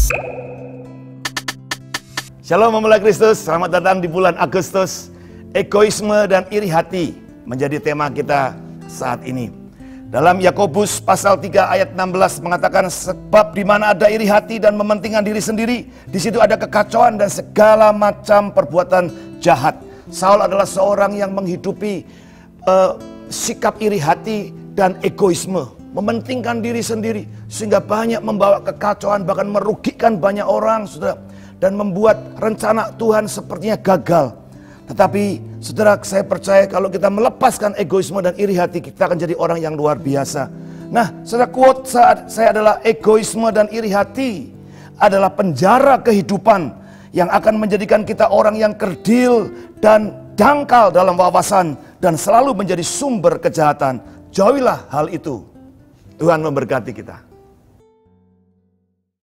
Shalom mempelai Kristus, selamat datang di bulan Agustus. Egoisme dan iri hati menjadi tema kita saat ini. Dalam Yakobus pasal 3 ayat 16 mengatakan, sebab di mana ada iri hati dan mementingkan diri sendiri, di situ ada kekacauan dan segala macam perbuatan jahat. Saul adalah seorang yang menghidupi sikap iri hati dan egoisme, mementingkan diri sendiri, sehingga banyak membawa kekacauan, bahkan merugikan banyak orang, saudara, dan membuat rencana Tuhan sepertinya gagal. Tetapi saudara, saya percaya kalau kita melepaskan egoisme dan iri hati, kita akan jadi orang yang luar biasa. Nah, saudara, quote saat saya adalah, egoisme dan iri hati adalah penjara kehidupan yang akan menjadikan kita orang yang kerdil dan dangkal dalam wawasan dan selalu menjadi sumber kejahatan. Jauhilah hal itu. Tuhan memberkati kita.